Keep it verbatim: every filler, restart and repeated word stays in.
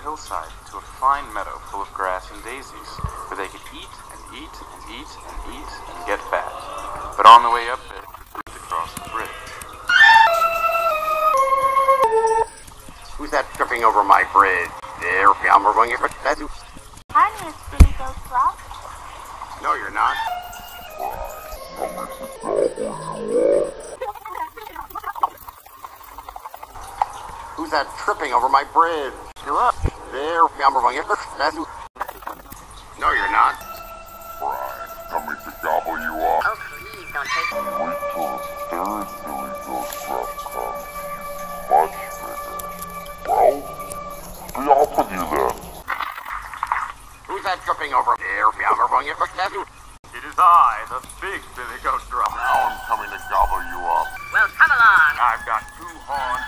hillside to a fine meadow full of grass and daisies, where they could eat and eat and eat and eat and get fat. But on the way up there, they had to cross the bridge. Who's that tripping over my bridge? There, I'm going to that. I'm Miss Billy Goat Gruff. No, you're not. Who's that tripping over my bridge? You're up. There, I'm going to that. No, you're not. Brian, coming to gobble you up. Oh, please don't take it. Wait till the third Billy Goat Gruff comes. Much bigger. Well, be off with you then. Who's that tripping over there? I'm going to that. It is I, the big Billy Goat Gruff. Now I'm coming to gobble you up. Well, come along. I've got two horns